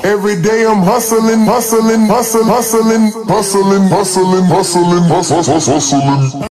Every day I'm hustling, hustling, hustling, hustling, hustling, hustling, hustling, hustling, hustling.